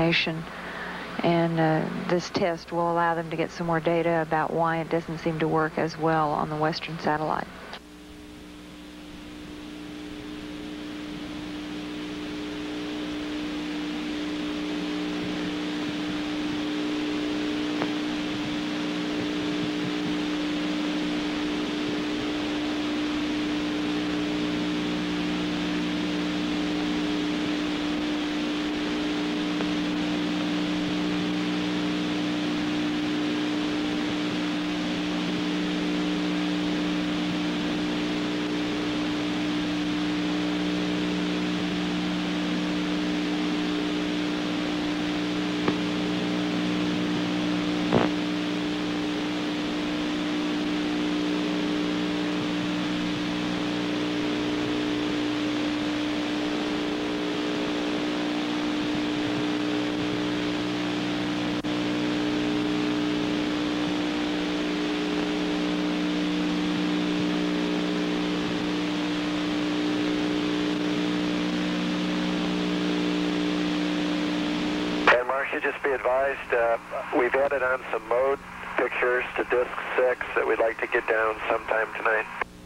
information. And this test will allow them to get some more data about why it doesn't seem to work as well on the Western satellite. Marcia, just be advised, we've added on some mode pictures to Disk 6 that we'd like to get down sometime tonight.